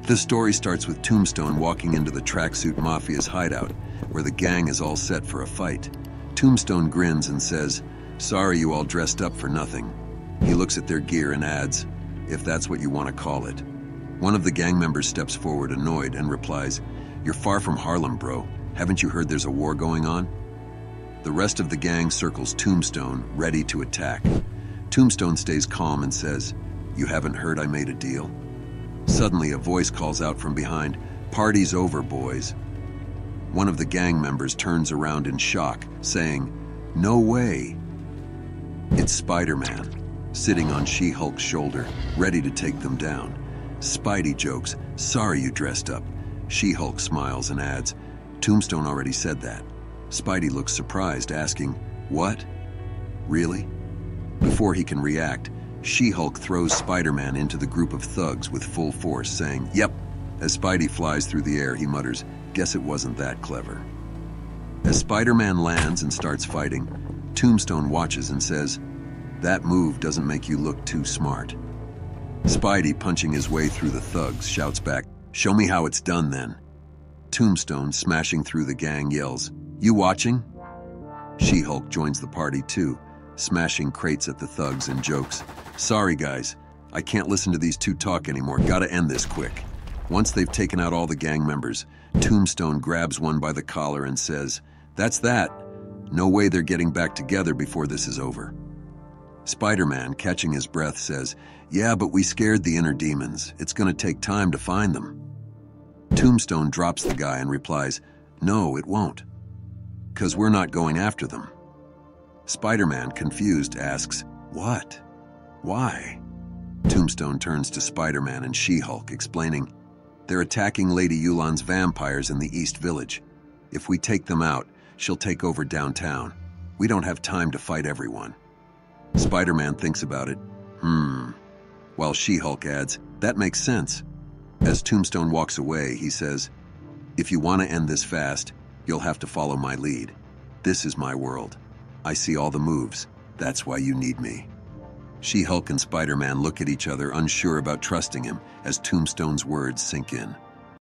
The story starts with Tombstone walking into the Tracksuit Mafia's hideout, where the gang is all set for a fight. Tombstone grins and says, "Sorry you all dressed up for nothing." He looks at their gear and adds, "If that's what you want to call it." One of the gang members steps forward annoyed and replies, "You're far from Harlem, bro. Haven't you heard there's a war going on?" The rest of the gang circles Tombstone, ready to attack. Tombstone stays calm and says, "You haven't heard I made a deal?" Suddenly, a voice calls out from behind, "Party's over, boys." One of the gang members turns around in shock, saying, "No way." It's Spider-Man, sitting on She-Hulk's shoulder, ready to take them down. Spidey jokes, "Sorry you dressed up." She-Hulk smiles and adds, "Tombstone already said that." Spidey looks surprised, asking, "What? Really?" Before he can react, She-Hulk throws Spider-Man into the group of thugs with full force, saying, "Yep." As Spidey flies through the air, he mutters, "Guess it wasn't that clever." As Spider-Man lands and starts fighting, Tombstone watches and says, "That move doesn't make you look too smart." Spidey, punching his way through the thugs, shouts back, "Show me how it's done then." Tombstone, smashing through the gang, yells, "You watching?" She-Hulk joins the party too, smashing crates at the thugs and jokes, "Sorry guys, I can't listen to these two talk anymore, gotta end this quick." Once they've taken out all the gang members, Tombstone grabs one by the collar and says, "That's that. No way they're getting back together before this is over." Spider-Man, catching his breath, says, "Yeah, but we scared the inner demons. It's gonna take time to find them." Tombstone drops the guy and replies, "No, it won't. 'Cause we're not going after them." Spider-Man, confused, asks, "What? Why?" Tombstone turns to Spider-Man and She-Hulk, explaining, "They're attacking Lady Yulan's vampires in the East Village. If we take them out, she'll take over downtown. We don't have time to fight everyone." Spider-Man thinks about it, while She-Hulk adds, "That makes sense." As Tombstone walks away, he says, "If you want to end this fast, you'll have to follow my lead. This is my world. I see all the moves. That's why you need me." She-Hulk and Spider-Man look at each other, unsure about trusting him, as Tombstone's words sink in.